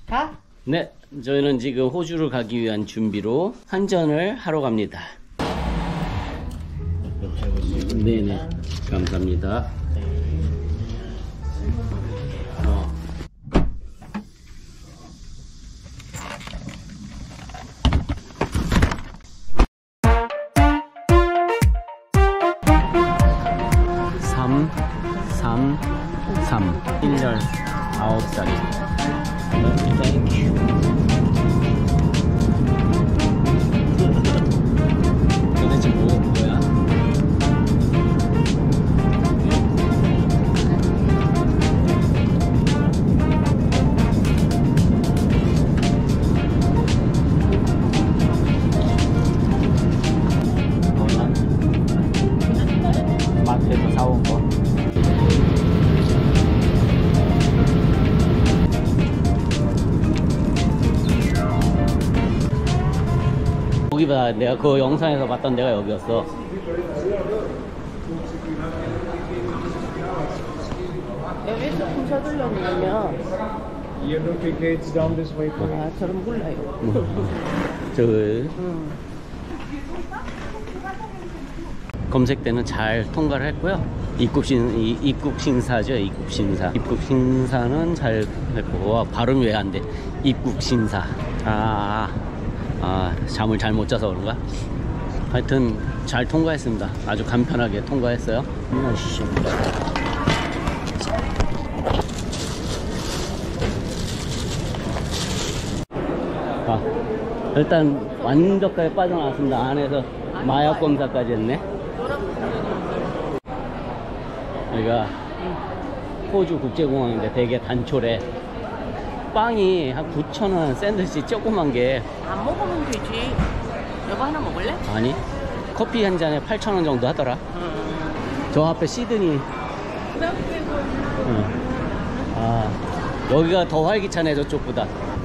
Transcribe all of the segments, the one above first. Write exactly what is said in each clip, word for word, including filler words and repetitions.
가? 네, 저희는 지금 호주를 가기 위한 준비로 환전을 하러 갑니다. 네네, 감사합니다. 어. 삼, 삼, 삼. 일 년 아홉 살입니다. 땡큐. 도대체 뭐, 뭐야? 뭐야? 마트에서 사온 거. 여기봐, 내가 그 영상에서 봤던 데가 여기였어. 여기서 품 서둘러면 아, 저는 몰라요. 저 음. 검색대는 잘 통과를 했고요. 입국신 이, 입국신사죠. 입국신사. 입국신사는 잘 했고. 와, 발음이 왜 안 돼? 입국신사. 아, 아, 잠을 잘 못 자서 그런가? 하여튼 잘 통과했습니다. 아주 간편하게 통과했어요. 아, 일단 완벽하게 빠져나왔습니다. 안에서 마약 검사까지 했네. 여기가 호주 국제공항인데 되게 단촐해. 빵이 한 구천 원 샌드위치 조그만 게. 안 먹으면 되지. 여보 하나 먹을래? 아니, 커피 한 잔에 팔천 원 정도 하더라. 응. 저 앞에 시드니. 응. 아, 여기가 더 활기차네, 저쪽보다.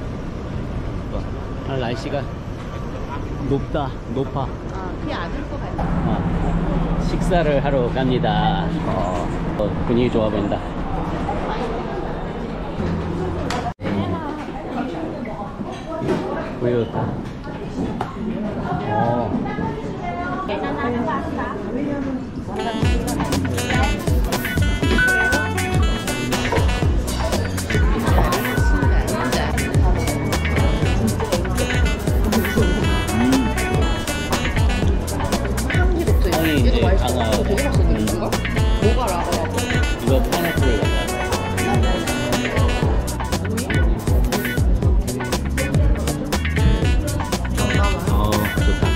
아, 날씨가 높다, 높아. 아, 비 안 올 것 같아. 아, 식사를 하러 갑니다. 어, 어, 분위기 좋아 보인다. 우유. 어. 향이 이제 강하. 뭐가 라고? 이거 파인애플 같아. 어, 좋다.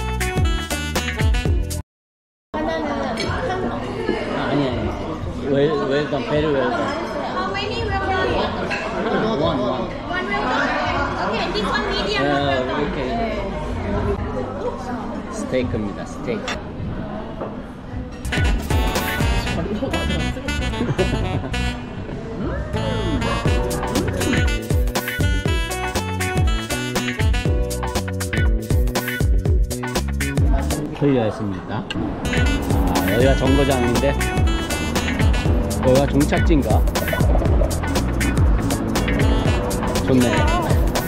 하나는 한 아니 아니. 웰 웰던 베리 웰던. How many welcome? 원 원. One welcome. Okay, this one medium 네, welcome. 이렇게 스테이크입니다. 스테이크. 클리어했습니다. 아, 여기가 정거장인데 여기가 종착지인가? 좋네.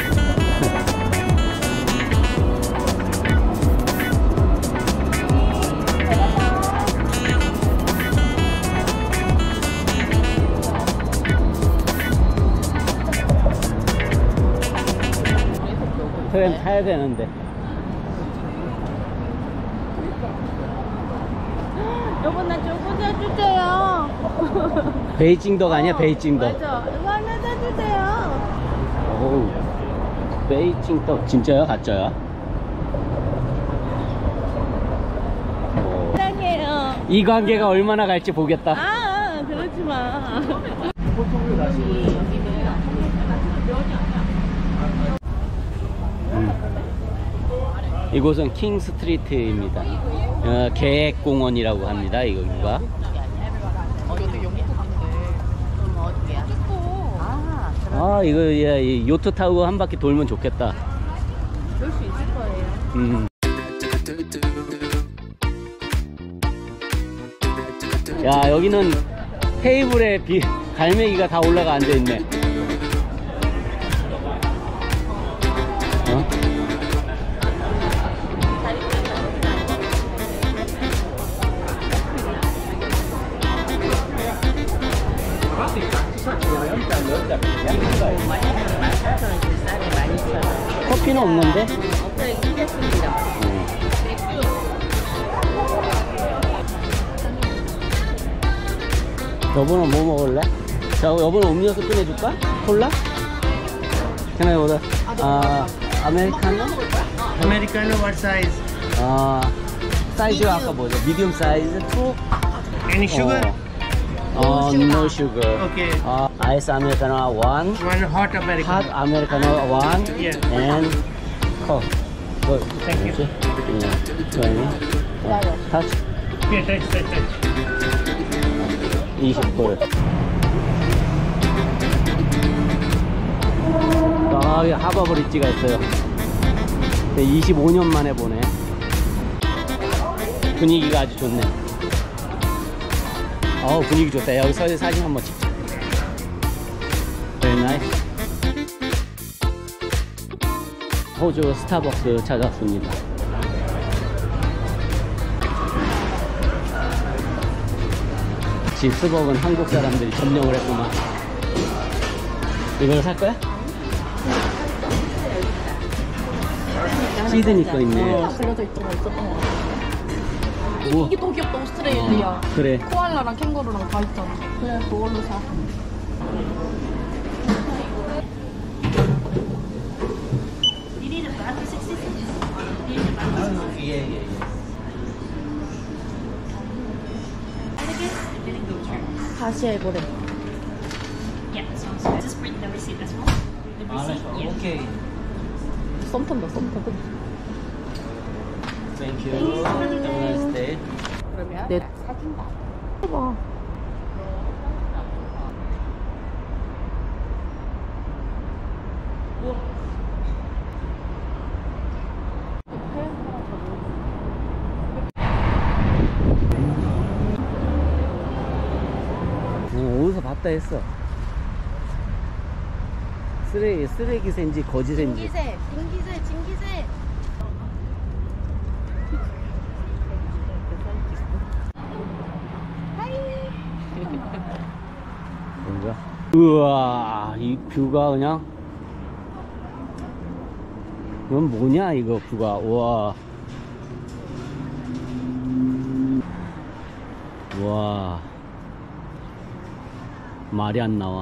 트램 타야 되는데. 여보 나 저거 사주세요. 베이징덕 아니야? 베이징덕. 맞아. 이거 하나 사주세요. 오우, 베이징덕 진짜야? 가짜야? 오. 사랑해요. 이 관계가 얼마나 갈지 보겠다. 아, 그러지 마. 음. 이곳은 킹 스트리트입니다. 어, 계획공원이라고 합니다. 이거가. 아, 이거 야, 이 요트 타고 한 바퀴 돌면 좋겠다. 그럴 수 있을 거예요. 음. 야, 여기는 테이블에 비, 갈매기가 다 올라가 앉아있네. 많이 팔아요. 만 사천 원 싸게 많이 팔아요. 커피는 없는데? 없어요. 끊겼습니다. 여보는 뭐 먹을래? 자, 여보는 음료수 꺼내줄까? 콜라? Can I order? 아, 아메리카노? Americano, what size? 아, 사이즈가 아까 뭐죠? 미디움 사이즈 투? Any sugar? 어, no sugar. Okay. 어, 아이스 아메리카노 one, One hot Americano. hot 아메리카노 one, Yeah. and coke. 뭐, Thank you. 예, 좋아요. 타치 Yeah, touch, touch, touch. 이십 불. 아, 여기 하버 브릿지가 있어요. 이십오 년 만에 보네. 분위기가 아주 좋네. 어, 분위기 좋다. 여기서 사진 한번 찍자. Very nice. 호주 스타벅스 찾았습니다. 집스벅은 한국 사람들이 점령을 했구만. 이걸 살 거야? 시드니 거 있네. 그려져 있던 거 있었던 거 같아. 뭐? 이게 더 귀엽다. 오스트레일리아. 어, 그래. 코알라랑 캥거루랑 다 있잖아. 그래, 그걸로 사. 예, 예, 예. 다시 해보래. Yeah, so, so just print the receipt as well. The receipt, yeah. 오케이. 썸 탄다, 썸 탄다. Thank you. Have a nice day. 내 해봐. 어, 어디서 봤다 했어. 쓰레기, 쓰레기새인지 거지새인지. 징기새, 징기새, 징기새. 뭔가? 우와, 이 뷰가 그냥. 이건 뭐냐, 이거 뷰가. 우와. 우와. 말이 안 나와.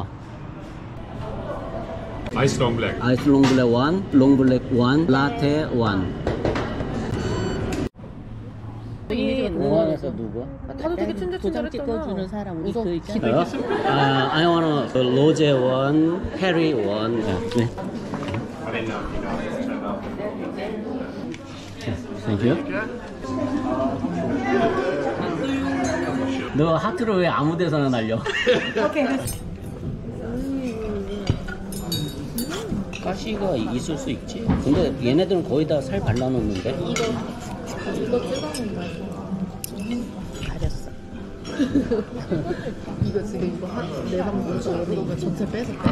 Ice long black. 아이스 롱블랙 원, 롱블랙 원, 라테 원. 공항에서 누구? 다들 되게 친절친절했잖아. 찍어주는 사람 우리 그 있잖아. 저요? 아, I wanna 그 로제 원, 해리 원. 네. Thank you. 너 하트를 왜 아무 데서나 날려? 가시가 있을 수 있지. 근데 얘네들은 거의 다 살 발라놓는데. 이거 찍어놓은 거야. 가렸어. 이거 지금 이거 한 내방 먼저 이거 전체 빼서 빼.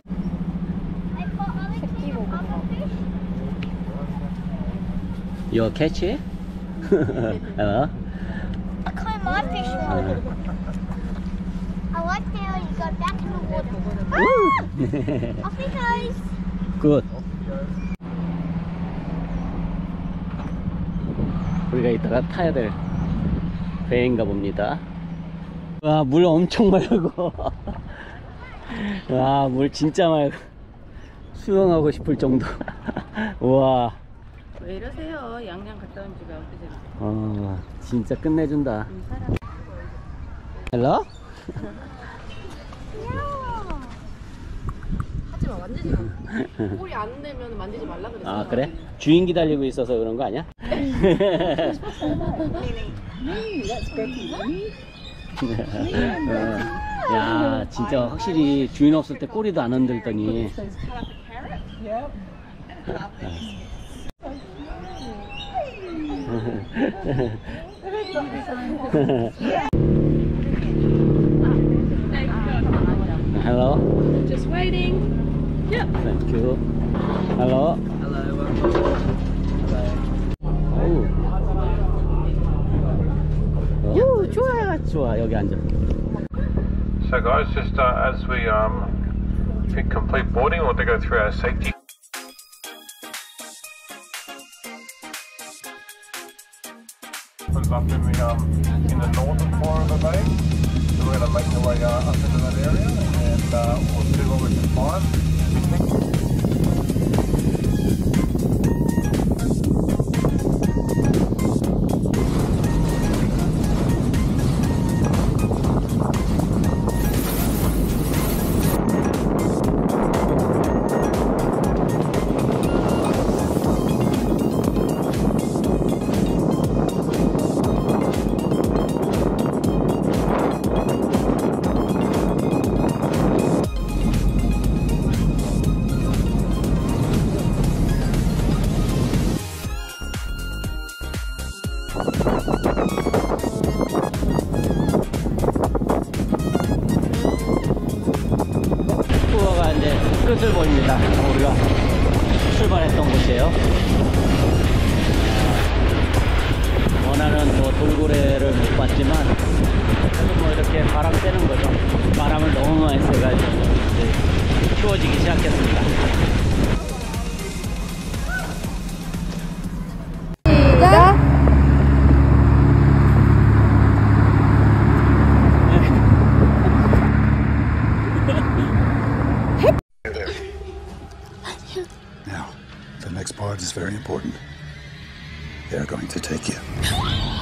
새끼 먹어. Your catch? Hello? I caught my fish one. I like how you go back in the water. Ah! Off he goes. Good. 우리가 이따가 타야 될 배인가 봅니다. 와, 물 엄청 맑고. 와, 물 진짜 맑고. 수영하고 싶을 정도. 우와. 왜 이러세요? 양양 갔다 온 집에 어떻게 어, 진짜 끝내준다. 헬로? 하지 마, 만지지 마. 꼬리 안 내면 만지지 말라 그랬어. 아, 그래? 주인 기다리고 있어서 그런 거 아니야? 어, 야, 진짜 확실히 주인 없을 때 꼬리도 안 흔들더니. Hello. Just waiting. Yep. Thank you. Hello. Hello, welcome. 오. 오, 좋아, 좋아. 여기 앉아. So guys, just uh, as we um pick complete boarding or to go through our safety. Up in the um, in the northern floor of the bay, so we're going to make our way uh, up into that area and uh, we'll see what we can find. 투어가 이제 끝을 보입니다. 우리가 출발했던 곳이에요. 아, 원하는 뭐 돌고래를 못 봤지만 그래도 뭐 이렇게 바람 쐬는 거죠. 바람을 너무 많이 쐬가지고 이제 추워지기 시작했습니다. Now, the next part is very important. They're going to take you.